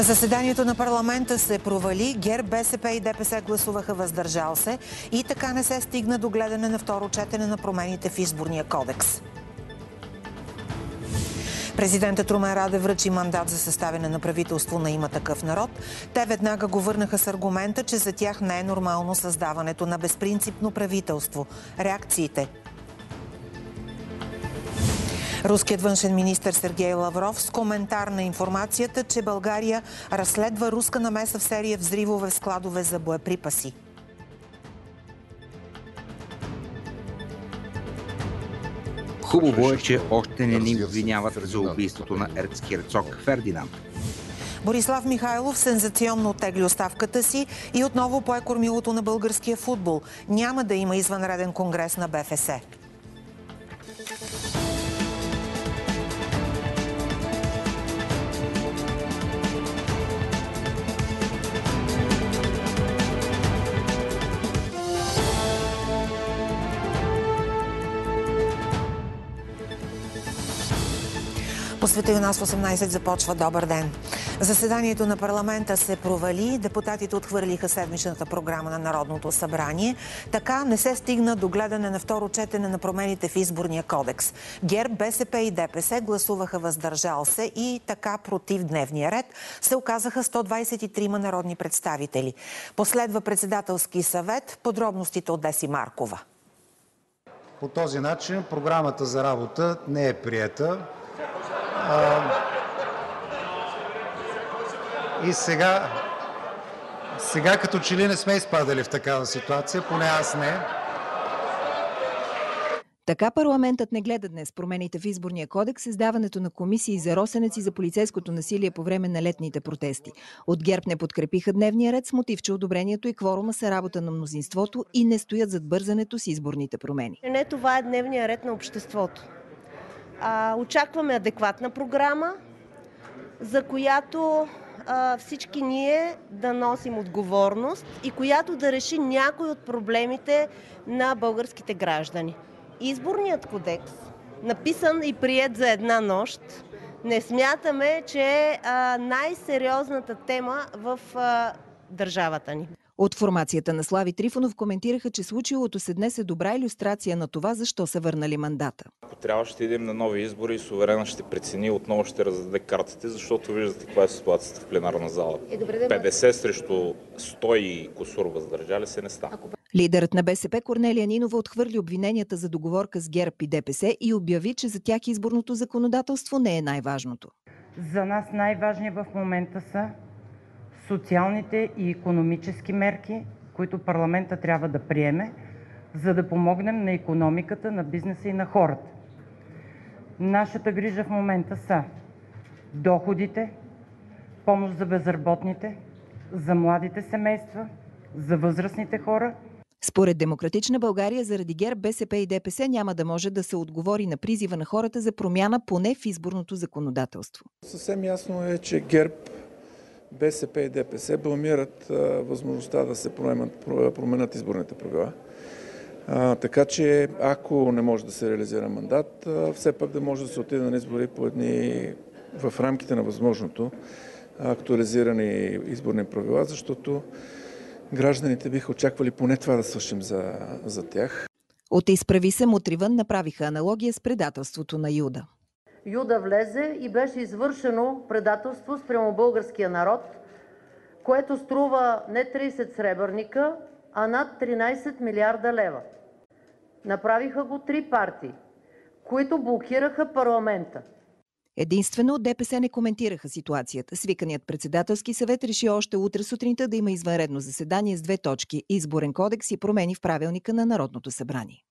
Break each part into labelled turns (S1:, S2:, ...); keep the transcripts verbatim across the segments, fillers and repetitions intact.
S1: Заседанието на парламента се провали, ГЕРБ, БСП и ДПС гласуваха въздържал се и така не се стигна до гледане на второ четене на промените в Изборния кодекс. Президентът Румен Радев връчи мандат за съставяне на правителство на Има такъв народ. Те веднага го върнаха с аргумента, че за тях не е нормално създаването на безпринципно правителство. Реакциите. Руският външен министър Сергей Лавров с коментар на информацията, че България разследва руска намеса в серия взривове в складове за боеприпаси.
S2: Хубаво е, че още не ни обвиняват за убийството на ерцгерцог Фердинанд.
S1: Борислав Михайлов сензационно оттегли оставката си и отново пое кормилото на българския футбол. Няма да има извънреден конгрес на БФС. По света и у нас в осемнайсет започва добър ден. Заседанието на парламента се провали, депутатите отхвърлиха седмичната програма на Народното събрание. Така не се стигна до гледане на второ четене на промените в Изборния кодекс. ГЕРБ, БСП и ДПС гласуваха въздържал се и така против дневния ред се оказаха сто двайсет и трима народни представители. Последва председателски съвет. Подробностите от Деси Маркова.
S3: По този начин програмата за работа не е приета. А, и сега, сега като че ли не сме изпадали в такава ситуация, поне аз не.
S4: Така парламентът не гледа днес промените в Изборния кодекс, създаването на комисии за Росенец и за полицейското насилие по време на летните протести. От ГЕРБ не подкрепиха дневния ред с мотив, че одобрението и кворума са работа на мнозинството и не стоят зад бързането с изборните промени.
S5: Не, това е дневния ред на обществото. А, очакваме адекватна програма, за която а, всички ние да носим отговорност и която да реши някои от проблемите на българските граждани. Изборният кодекс, написан и приет за една нощ, не смятаме, че е а, най-сериозната тема в а, държавата ни.
S4: От формацията на Слави Трифонов коментираха, че случилото се днес е добра илюстрация на това, защо са върнали мандата.
S6: Ако трябва, ще идем на нови избори и суверена ще прецени и отново ще раздаде картите, защото виждате каква е ситуацията в пленарна зала. петдесет срещу сто и кусур въздържали се не става.
S4: Лидерът на БСП Корнелия Нинова отхвърли обвиненията за договорка с ГЕРБ и ДПС и обяви, че за тях изборното законодателство не е най-важното.
S7: За нас най-важни в момента са социалните и икономически мерки, които парламента трябва да приеме, за да помогнем на икономиката, на бизнеса и на хората. Нашата грижа в момента са доходите, помощ за безработните, за младите семейства, за възрастните хора.
S4: Според Демократична България, заради ГЕРБ, БСП и ДПС няма да може да се отговори на призива на хората за промяна поне в изборното законодателство.
S8: Съвсем ясно е, че ГЕРБ, БСП и ДПС бламират а, възможността да се променят, променят изборните правила. А, така че, ако не може да се реализира мандат, а, все пак да може да се отиде на избори по едни в рамките на възможното актуализирани изборни правила, защото гражданите биха очаквали поне това да свършим за, за тях.
S4: От Изправи се Мутривън направиха аналогия с предателството на Юда.
S9: Юда влезе и беше извършено предателство спрямо българския народ, което струва не трийсет сребърника, а над тринайсет милиарда лева. Направиха го три партии, които блокираха парламента.
S4: Единствено от ДПС не коментираха ситуацията. Свиканият председателски съвет реши още утре сутринта да има извънредно заседание с две точки – Изборен кодекс и промени в правилника на Народното събрание.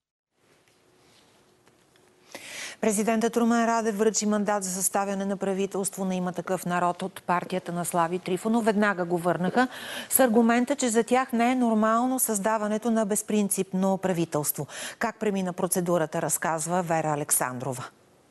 S1: Президентът Румен Радев връчи мандат за съставяне на правителство на Има такъв народ от партията на Слави Трифонов. Веднага го върнаха с аргумента, че за тях не е нормално създаването на безпринципно правителство. Как премина процедурата, разказва Вера Александрова.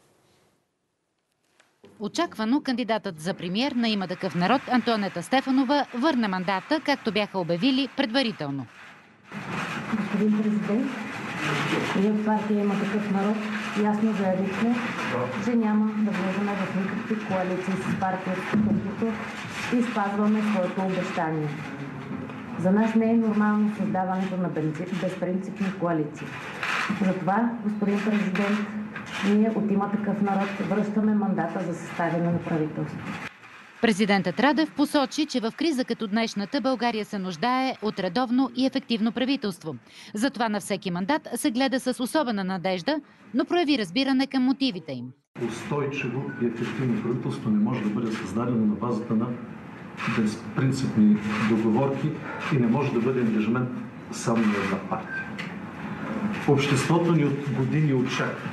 S10: Очаквано кандидатът за премиер на Има такъв народ Антоанета Стефанова върна мандата, както бяха обявили предварително.
S11: Господин президент, ние в партия Има такъв народ ясно заявихме, че няма да влезем в никакви коалиции с партия Статуквото и спазваме своето обещание. За нас не е нормално създаването на безпринципни коалиции. Затова, господин президент, ние от Има такъв народ връщаме мандата за съставяне на правителство.
S10: Президентът Радев посочи, че в криза като днешната България се нуждае от редовно и ефективно правителство. Затова на всеки мандат се гледа с особена надежда, но прояви разбиране към мотивите им.
S12: Устойчиво и ефективно правителство не може да бъде създадено на базата на безпринципни договорки и не може да бъде ангажимент само на една партия. Обществото ни от години очаква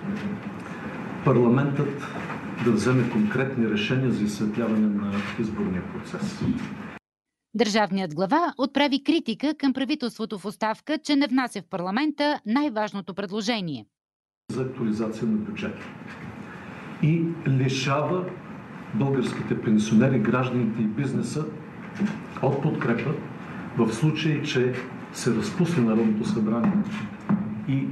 S12: парламентът да вземе конкретни решения за изсветляване на изборния процес.
S10: Държавният глава отправи критика към правителството в оставка, че не внася в парламента най-важното предложение
S12: за актуализация на бюджета и лишава българските пенсионери, гражданите и бизнеса от подкрепа в случай, че се разпусне Народното събрание и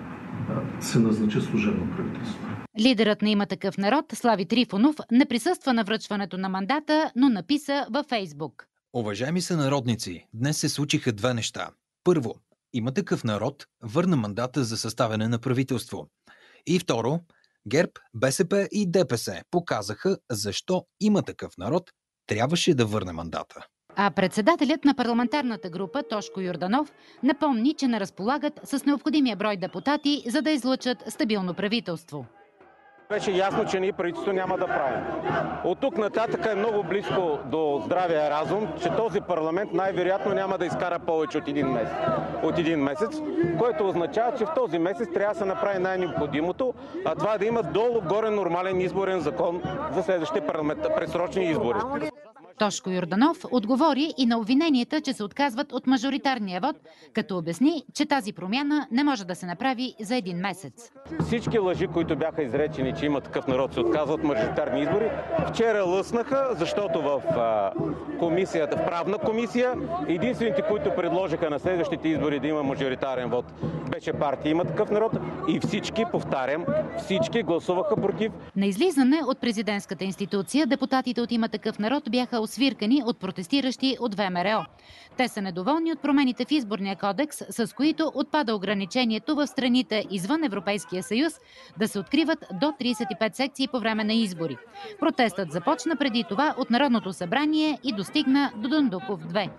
S12: се назначи служебно правителство.
S10: Лидерът на Има такъв народ, Слави Трифонов, не присъства на връчването на мандата, но написа във Фейсбук.
S13: Уважаеми сънародници, днес се случиха две неща. Първо, Има такъв народ върна мандата за съставяне на правителство. И второ, ГЕРБ, БСП и ДПС показаха защо Има такъв народ трябваше да върне мандата.
S10: А председателят на парламентарната група Тошко Йорданов напомни, че не разполагат с необходимия брой депутати, за да излъчат стабилно правителство.
S14: Беше ясно, че ние правителство няма да правим. От тук нататък е много близко до здравия разум, че този парламент най-вероятно няма да изкара повече от един месец. От един месец, което означава, че в този месец трябва да се направи най-необходимото, а това е да има долу-горе нормален изборен закон за следващите предсрочни избори.
S10: Тошко Йорданов отговори и на обвиненията, че се отказват от мажоритарния вод, като обясни, че тази промяна не може да се направи за един месец.
S14: Всички лъжи, които бяха изречени, че Има такъв народ се отказва от мажоритарни избори, вчера лъснаха, защото в а, комисията, в правна комисия, единствените, които предложиха на следващите избори да има мажоритарен вод, беше партия Има такъв народ и всички, повтарям, всички гласуваха против.
S10: На излизане от президентската институция депутатите от Има такъв народ бяха освиркани от протестиращи от ВМРО. Те са недоволни от промените в изборния кодекс, с които отпада ограничението в страните извън Европейския съюз да се откриват до тридесет и пет секции по време на избори. Протестът започна преди това от Народното събрание и достигна до Дондуков две.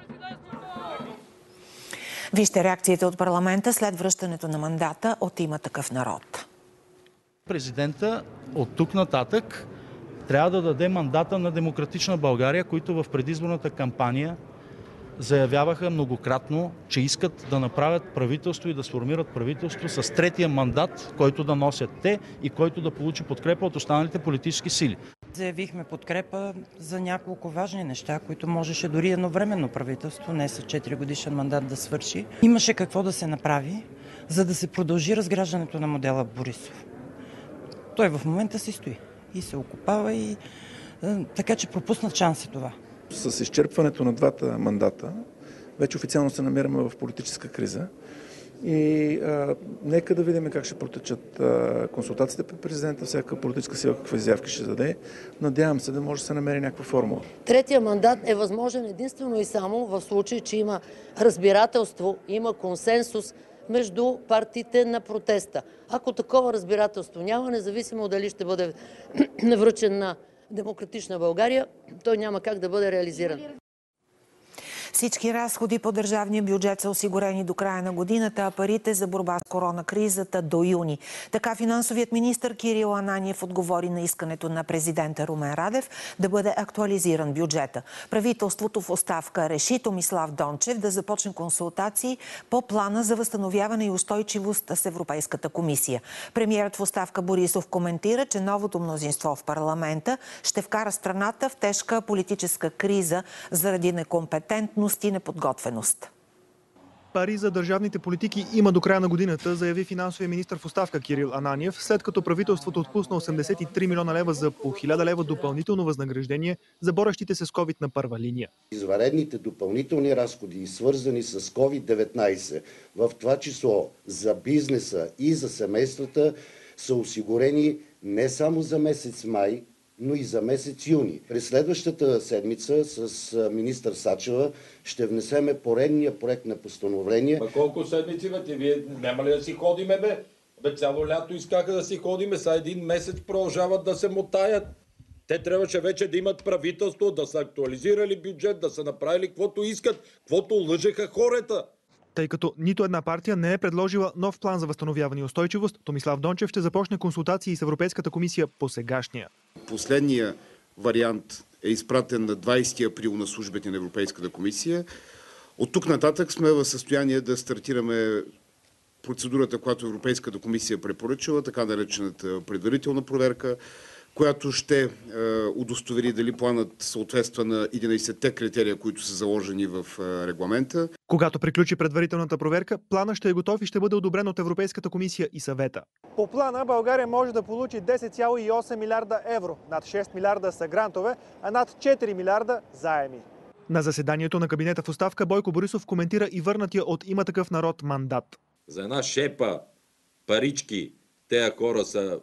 S1: Вижте реакциите от парламента след връщането на мандата от Има такъв народ.
S15: Президента от тук нататък трябва да даде мандата на Демократична България, които в предизборната кампания заявяваха многократно, че искат да направят правителство и да сформират правителство с третия мандат, който да носят те и който да получи подкрепа от останалите политически сили.
S7: Заявихме подкрепа за няколко важни неща, които можеше дори едновременно правителство, не с четири годишен мандат да свърши. Имаше какво да се направи, за да се продължи разграждането на модела Борисов. Той в момента си стои и се окупава, и така че пропусна шанса това.
S8: С изчерпването на двата мандата вече официално се намираме в политическа криза и а, нека да видим как ще протечат а, консултациите при президента, всяка политическа сила какви изявки ще даде. Надявам се да може да се намери някаква формула.
S9: Третия мандат е възможен единствено и само в случай, че има разбирателство, има консенсус между партиите на протеста. Ако такова разбирателство няма, независимо дали ще бъде навръчен на Демократична България, той няма как да бъде реализиран.
S1: Всички разходи по държавния бюджет са осигурени до края на годината, а парите за борба с коронакризата до юни. Така финансовият министър Кирил Ананиев отговори на искането на президента Румен Радев да бъде актуализиран бюджета. Правителството в оставка реши Томислав Дончев да започне консултации по плана за възстановяване и устойчивост с Европейската комисия. Премиерът в оставка Борисов коментира, че новото мнозинство в парламента ще вкара страната в тежка политическа криза заради некомпетентност и неподготвеност.
S16: Пари за държавните политики има до края на годината, заяви финансовия министър в оставка Кирил Ананиев, след като правителството отпусна осемдесет и три милиона лева за по хиляда лева допълнително възнаграждение за борещите се с ковид на първа линия.
S17: Извънредните допълнителни разходи, свързани с ковид деветнайсет, в това число за бизнеса и за семействата, са осигурени не само за месец май, но и за месец юни. През следващата седмица с министър Сачева ще внесеме поредния проект на постановление.
S18: Ма колко седмици, бе? Вие няма ли да си ходиме, бе? Бе, цяло лято искаха да си ходиме, са един месец продължават да се мотаят. Те трябваше вече да имат правителство, да са актуализирали бюджет, да са направили каквото искат, каквото лъжеха хората.
S16: Тъй като нито една партия не е предложила нов план за възстановяване и устойчивост, Томислав Дончев ще започне консултации с Европейската комисия по сегашния.
S19: Последният вариант е изпратен на двадесети април на службите на Европейската комисия. От тук нататък сме в състояние да стартираме процедурата, която Европейската комисия е препоръчала, така наречената предварителна проверка, която ще е, удостовери дали планът съответства на единадесетте критерия, които са заложени в е, регламента.
S16: Когато приключи предварителната проверка, планът ще е готов и ще бъде одобрен от Европейската комисия и съвета. По плана България може да получи десет цяло и осем милиарда евро. Над шест милиарда са грантове, а над четири милиарда заеми. На заседанието на кабинета в оставка Бойко Борисов коментира и върнатия от Има такъв народ мандат.
S18: За една шепа парички тези хора са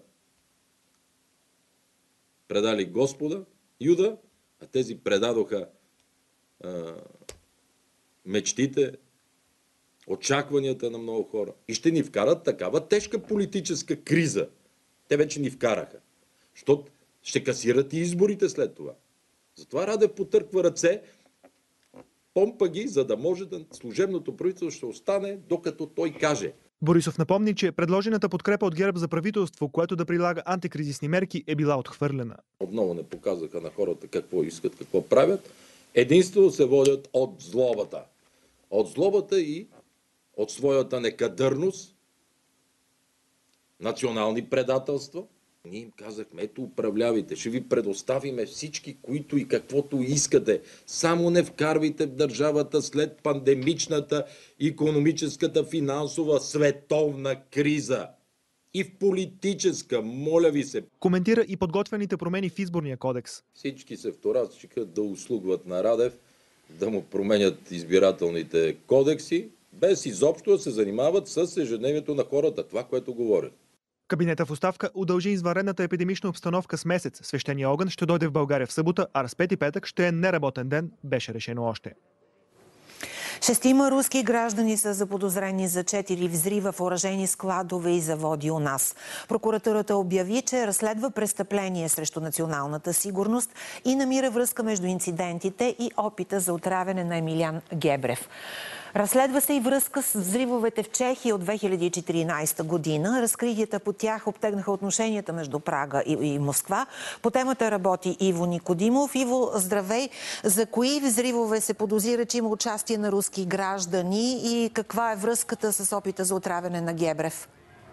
S18: предали Господа, Юда, а тези предадоха а, мечтите, очакванията на много хора. И ще ни вкарат такава тежка политическа криза. Те вече ни вкараха. Защото ще касират и изборите след това. Затова Радев потърква ръце, помпа ги, за да може да служебното правителство ще остане, докато той каже.
S16: Борисов напомни, че предложената подкрепа от ГЕРБ за правителство, което да прилага антикризисни мерки, е била отхвърлена.
S18: Отново не показаха на хората какво искат, какво правят. Единствено се водят от злобата. От злобата и от своята некадърност, национални предателства. Ние им казахме, ето управлявайте, ще ви предоставиме всички, които и каквото искате. Само не вкарвайте в държавата след пандемичната, икономическата, финансова, световна криза. И в политическа, моля ви се.
S16: Коментира и подготвените промени в изборния кодекс.
S18: Всички се вторачиха да услугват на Радев, да му променят избирателните кодекси, без изобщо да се занимават с ежедневието на хората, това, което говорят.
S16: Кабинета в оставка удължи извънредната епидемична обстановка с месец. Свещения огън ще дойде в България в събота, а Разпети петък ще е неработен ден, беше решено още.
S1: Шестима руски граждани са заподозрени за четири взрива в оръжейни складове и заводи у нас. Прокуратурата обяви, че разследва престъпление срещу националната сигурност и намира връзка между инцидентите и опита за отравяне на Емилиан Гебрев. Разследва се и връзка с взривовете в Чехия от две хиляди и четиринадесета година. Разкритията по тях обтегнаха отношенията между Прага и, и Москва. По темата работи Иво Никодимов. Иво, здравей! За кои взривове се подозира, че има участие на руски граждани и каква е връзката с опита за отравяне на Гебрев?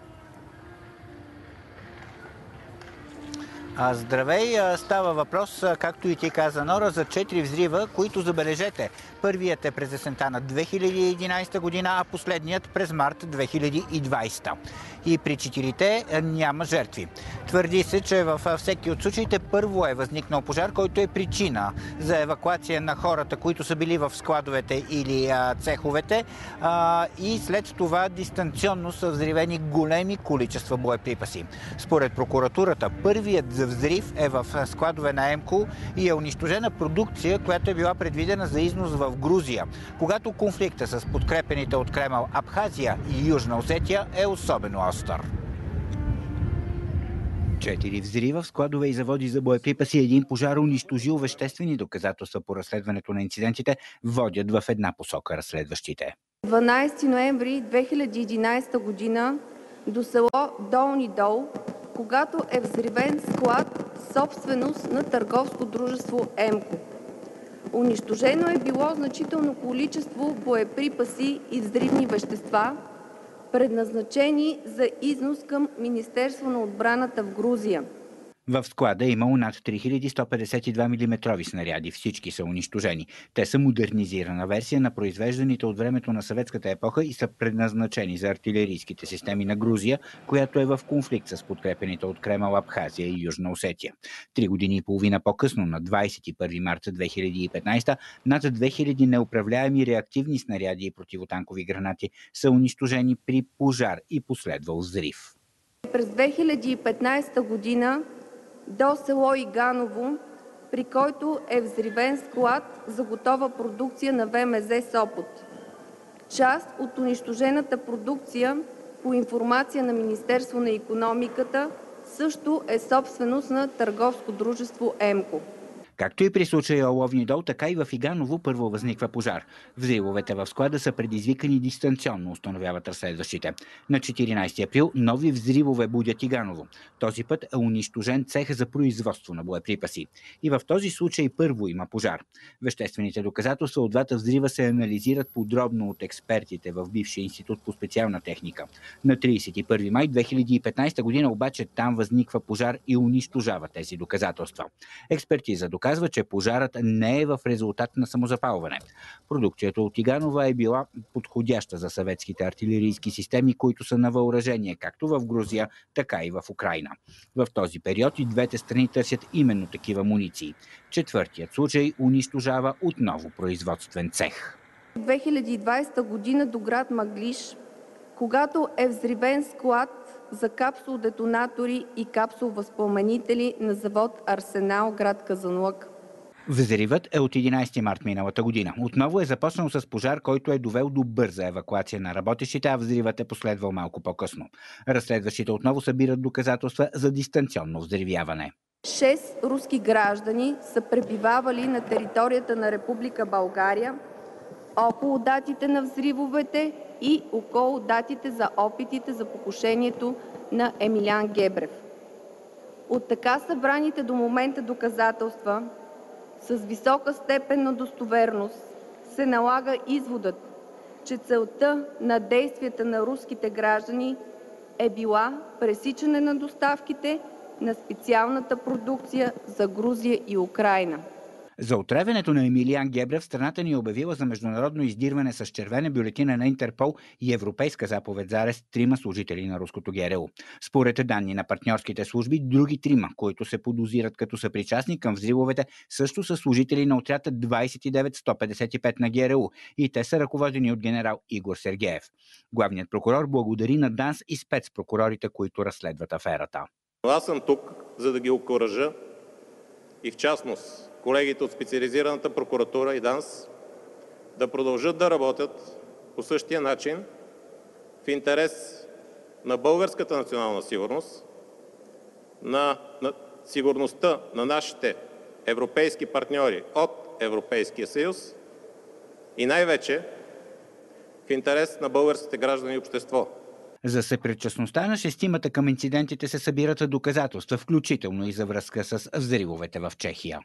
S20: Здравей! Става въпрос, както и ти каза, Нора, за четири взрива, които, забележете, първият е през есента на две хиляди и единадесета година, а последният през март две хиляди и двадесета. И при четирите няма жертви. Твърди се, че във всеки от случаите първо е възникнал пожар, който е причина за евакуация на хората, които са били в складовете или а, цеховете, а, и след това дистанционно са взривени големи количества боеприпаси. Според прокуратурата, първият за взрив е в складове на ЕМКО и е унищожена продукция, която е била предвидена за износ в Грузия, когато конфликта с подкрепените от Кремъл Абхазия и Южна Осетия е особено остър. Четири взрива в складове и заводи за боеприпаси, един пожар, унищожил веществени доказателства по разследването на инцидентите, водят в една посока разследващите.
S21: дванадесети ноември две хиляди и единадесета година до село Долни Дол, когато е взривен склад, собственост на търговско дружество ЕМКО. Унищожено е било значително количество боеприпаси и взривни вещества, предназначени за износ към Министерство на отбраната в Грузия.
S20: В склада е имало над три хиляди сто петдесет и два милиметрови снаряди. Всички са унищожени. Те са модернизирана версия на произвежданите от времето на съветската епоха и са предназначени за артилерийските системи на Грузия, която е в конфликт с подкрепените от Кремъл Абхазия и Южна Осетия. Три години и половина по-късно, на двадесет и първи март две хиляди и петнадесета, над две хиляди неуправляеми реактивни снаряди и противотанкови гранати са унищожени при пожар и последвал взрив.
S21: През две хиляди и петнадесета година до село Иганово, при който е взривен склад за готова продукция на В М З Сопот. Част от унищожената продукция, по информация на Министерство на икономиката, също е собственост на търговско дружество ЕМКО.
S20: Както и при случая Оловни дол, така и в Иганово първо възниква пожар. Взривовете в склада са предизвикани дистанционно, установяват разследващите. На четиринайсети април нови взривове будят Иганово. Този път е унищожен цех за производство на боеприпаси. И в този случай първо има пожар. Веществените доказателства от двата взрива се анализират подробно от експертите в бившия институт по специална техника. На трийсет и първи май две хиляди и петнайсета година обаче там възниква пожар и унищожава тези доказателства. Експертиза казва, че пожарът не е в резултат на самозапалване. Продукцията от Иганова е била подходяща за съветските артилерийски системи, които са на въоръжение както в Грузия, така и в Украйна. В този период и двете страни търсят именно такива муниции. Четвъртият случай унищожава отново производствен цех.
S21: две хиляди и двайсета година до град Мъглиж, когато е взривен склад за капсул-детонатори и капсул-възпламенители на завод Арсенал, град Казанлък.
S20: Взривът е от единайсети март миналата година. Отново е започнал с пожар, който е довел до бърза евакуация на работещите, а взривът е последвал малко по-късно. Разследващите отново събират доказателства за дистанционно взривяване.
S21: Шест руски граждани са пребивавали на територията на Република България около датите на взривовете и около датите за опитите за покушението на Емилиан Гебрев. От така събраните до момента доказателства с висока степен на достоверност се налага изводът, че целта на действията на руските граждани е била пресичане на доставките на специалната продукция за Грузия и Украйна.
S20: За отравянето на Емилиан Гебрев страната ни е обявила за международно издирване с червена бюлетина на Интерпол и европейска заповед за арест трима служители на руското Г Р У. Според данни на партньорските служби, други трима, които се подозират като съпричастни към взривовете, също са служители на отряд двайсет и девет сто петдесет и пет на Г Р У и те са ръководени от генерал Игор Сергеев. Главният прокурор благодари на ДАНС и спецпрокурорите, които разследват аферата.
S14: Аз съм тук, за да ги окуража и в частност колегите от специализираната прокуратура и ДАНС да продължат да работят по същия начин в интерес на българската национална сигурност, на, на сигурността на нашите европейски партньори от Европейския съюз и най-вече в интерес на българските граждани и общество.
S20: За съпричастността на шестимата към инцидентите се събират доказателства, включително и за връзка с взривовете в Чехия.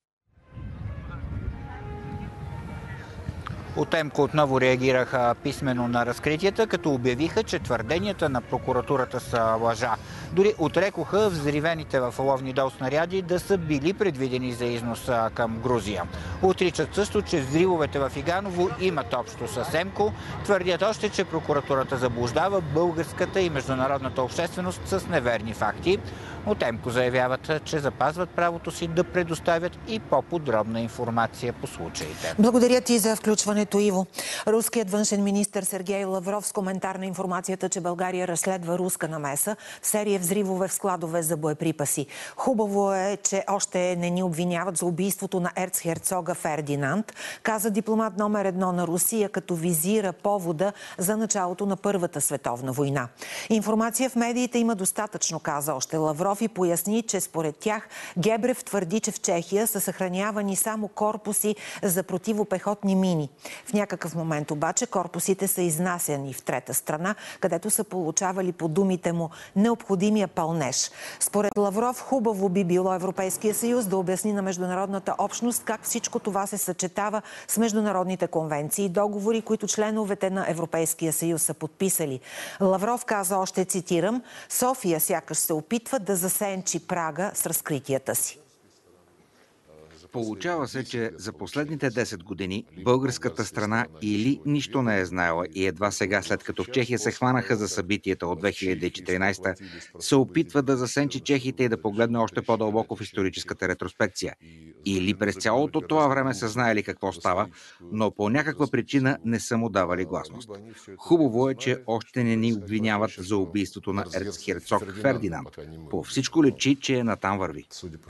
S20: От ЕМКО отново реагираха писмено на разкритията, като обявиха, че твърденията на прокуратурата са лъжа. Дори отрекоха взривените в Оловни дол снаряди да са били предвидени за износ към Грузия. Отричат също, че взривовете в Иганово имат общо с ЕМКО. Твърдят още, че прокуратурата заблуждава българската и международната общественост с неверни факти. От ЕМКО заявяват, че запазват правото си да предоставят и по-подробна информация по случаите.
S1: Благодаря ти за включването, Иво. Руският външен министър Сергей Лавров с коментар на информацията, че България разследва руска намеса в серия взривове в складове за боеприпаси. Хубаво е, че още не ни обвиняват за убийството на ерцхерцога Фердинанд, каза дипломат номер едно на Русия, като визира повода за началото на Първата световна война. Информация в медиите има достатъчно, каза още Лавров и поясни, че според тях Гебрев твърди, че в Чехия са съхранявани само корпуси за противопехотни мини. В някакъв момент обаче корпусите са изнасяни в трета страна, където са получавали по думите му необходимия пълнеж. Според Лавров хубаво би било Европейския съюз да обясни на международната общност как всичко това се съчетава с международните конвенции и договори, които членовете на Европейския съюз са подписали. Лавров каза още, цитирам, София сякаш се опитва да засенчи Прага с разкритията си.
S2: Получава се, че за последните десет години българската страна или нищо не е знаела и едва сега, след като в Чехия се хванаха за събитията от две хиляди и четиринадесета, се опитва да засенчи чехите и да погледне още по-дълбоко в историческата ретроспекция. Или през цялото това време са знаели какво става, но по някаква причина не са му давали гласност. Хубаво е, че още не ни обвиняват за убийството на ерцхерцог Фердинанд. По всичко личи, че натам върви.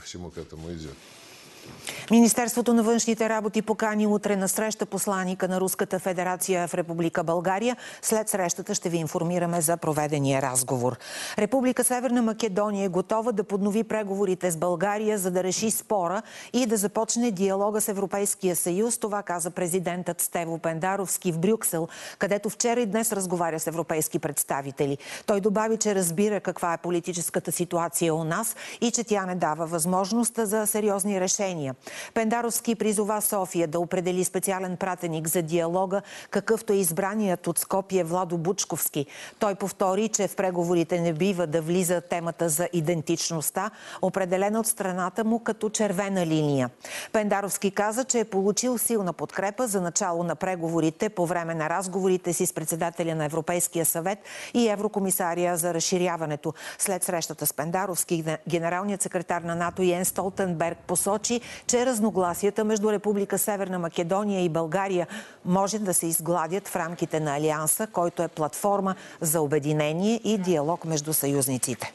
S1: Министерството на външните работи покани утре на среща посланика на Руската федерация в Република България. След срещата ще ви информираме за проведения разговор. Република Северна Македония е готова да поднови преговорите с България, за да реши спора и да започне диалога с Европейския съюз. Това каза президентът Стево Пендаровски в Брюксел, където вчера и днес разговаря с европейски представители. Той добави, че разбира каква е политическата ситуация у нас и че тя не дава възможност за сериозни решения. Пендаровски призова София да определи специален пратеник за диалога, какъвто е избраният от Скопие Владо Бучковски. Той повтори, че в преговорите не бива да влиза темата за идентичността, определена от страната му като червена линия. Пендаровски каза, че е получил силна подкрепа за начало на преговорите по време на разговорите си с председателя на Европейския съвет и еврокомисария за разширяването. След срещата с Пендаровски, генералният секретар на НАТО Йенс Столтенберг посочи, че разногласията между Република Северна Македония и България може да се изгладят в рамките на Алианса, който е платформа за обединение и диалог между съюзниците.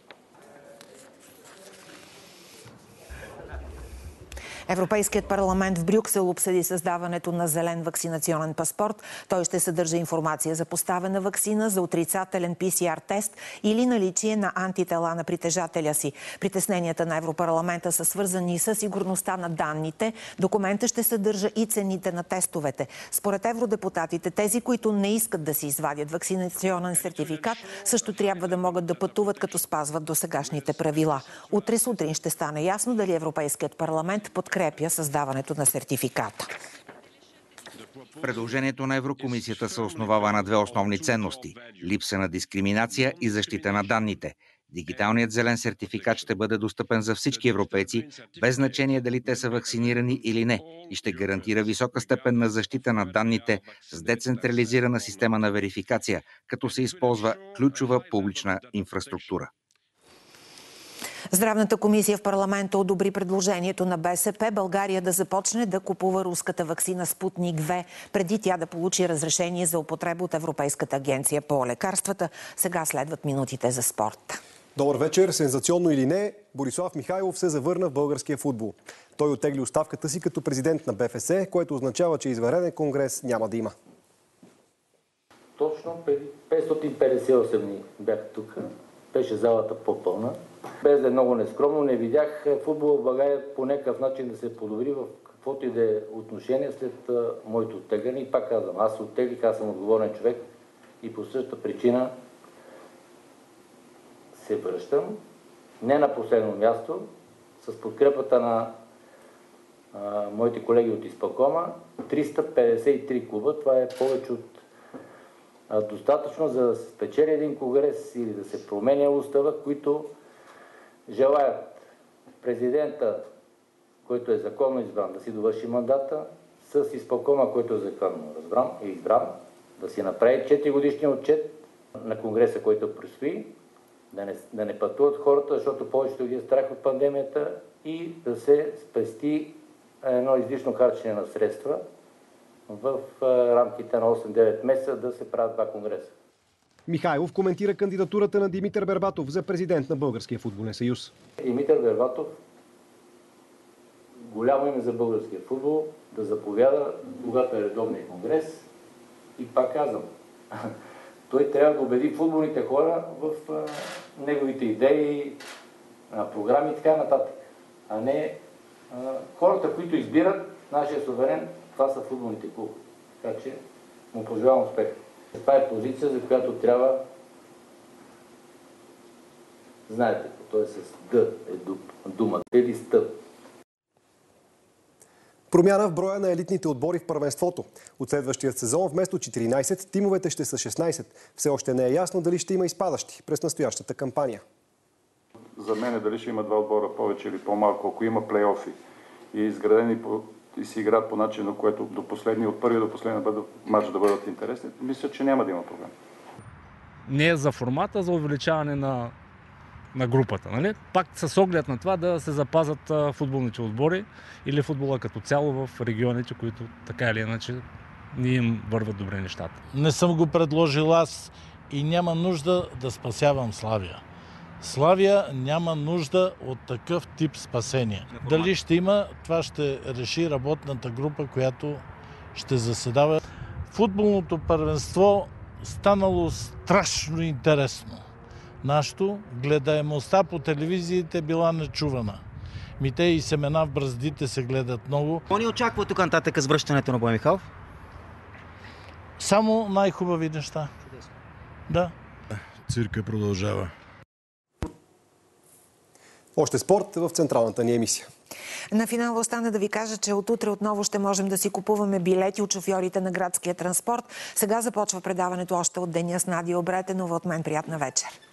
S1: Европейският парламент в Брюксел обсъди създаването на зелен вакцинационен паспорт. Той ще съдържа информация за поставена ваксина, за отрицателен пи си ар тест или наличие на антитела на притежателя си. Притесненията на Европарламента са свързани с сигурността на данните. Документът ще съдържа и цените на тестовете. Според евродепутатите, тези, които не искат да си извадят вакцинационен сертификат, също трябва да могат да пътуват, като спазват досегашните правила. Утре сутрин ще стане ясно дали Европейският парламент подкрепя създаването на сертификата.
S2: Предложението на Еврокомисията се основава на две основни ценности – липса на дискриминация и защита на данните. Дигиталният зелен сертификат ще бъде достъпен за всички европейци, без значение дали те са вакцинирани или не, и ще гарантира висока степен на защита на данните с децентрализирана система на верификация, като се използва ключова публична инфраструктура.
S1: Здравната комисия в парламента одобри предложението на Бе Се Пе България да започне да купува руската ваксина Спутник две, преди тя да получи разрешение за употреба от Европейската агенция по лекарствата. Сега следват минутите за спорт.
S22: Добър вечер. Сензационно или не, Борислав Михайлов се завърна в българския футбол. Той оттегли оставката си като президент на Бе Еф Се, което означава, че извънреден конгрес няма да има.
S23: Точно преди петстотин петдесет и осем дни бях тук. Беше залата по-пълна. Без да е много нескромно, не видях футбол в България по някакъв начин да се подобри в каквото и да е отношение след а, моето оттегляне. И пак казвам, аз се оттеглих, аз съм отговорен човек и по същата причина се връщам. Не на последно място, с подкрепата на а, моите колеги от изпълкома, триста петдесет и три клуба. Това е повече от а, достатъчно, за да се спечели един конгрес или да се променя устава, които желаят президента, който е законно избран, да си довърши мандата, с изпълкома, който е законно разбран и избран, да си направи четири годишния отчет на конгреса, който предстои, да не, да не пътуват хората, защото повечето ги е страх от пандемията, и да се спести едно излишно харчене на средства в рамките на осем-девет месеца да се правят два конгреса.
S22: Михайлов коментира кандидатурата на Димитър Бербатов за президент на Българския футболен съюз.
S23: Димитър Бербатов, голямо име за българския футбол, да заповяда, когато е редовния конгрес. И пак казвам, той трябва да убеди футболните хора в а, неговите идеи, а, програми и така нататък. А не а, хората, които избират нашия суверен, това са футболните клуби. Така че му пожелавам успех. Това е позиция, за която трябва, знаете, то е с Д е думата, или стъп.
S22: Промяна в броя на елитните отбори в първенството. От следващия сезон вместо четиринайсет, тимовете ще са шестнайсет. Все още не е ясно дали ще има изпадащи през настоящата кампания.
S24: За мен е дали ще има два отбора повече или по-малко, ако има плейофи
S3: и изградени по, и се играят по начина, което до последния, от първия до последния матч да бъдат интересни, мисля, че няма да има проблем.
S5: Не е за формата, за увеличаване на, на групата. Нали? Пак с оглед на това да се запазят футболните отбори или футбола като цяло в регионите, които така или иначе не им върват добре нещата.
S6: Не съм го предложил аз и няма нужда да спасявам Славия. Славия няма нужда от такъв тип спасение. Дали ще има, това ще реши работната група, която ще заседава. Футболното първенство станало страшно интересно. Нашето гледаемостта по телевизиите била нечувана. Мите и семена в браздите се гледат много.
S24: Какво ни очаква тук нататък с връщането на Боя Михайлов?
S6: Само най-хубави неща. Да.
S25: Цирка продължава.
S22: Още спорт в централната ни емисия.
S1: На финала остана да ви кажа, че от утре отново ще можем да си купуваме билети от шофьорите на градския транспорт. Сега започва предаването още от деня с Надя Обретенова. От мен приятна вечер.